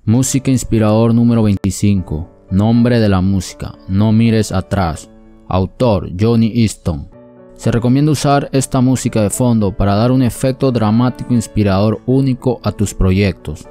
Música inspirador número 25. Nombre de la música: No mires atrás. Autor: Johnny Easton. Se recomienda usar esta música de fondo para dar un efecto dramático inspirador único a tus proyectos.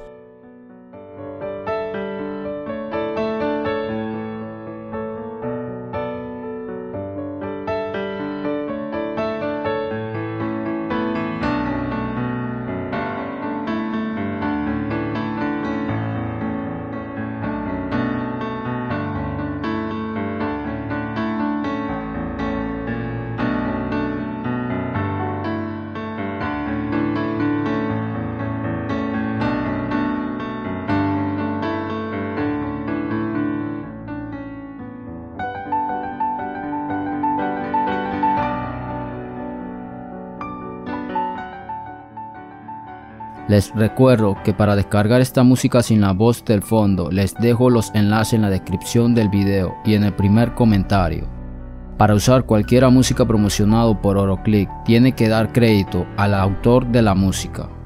Les recuerdo que para descargar esta música sin la voz del fondo, les dejo los enlaces en la descripción del video y en el primer comentario. Para usar cualquier música promocionado por Oroclick, tiene que dar crédito al autor de la música.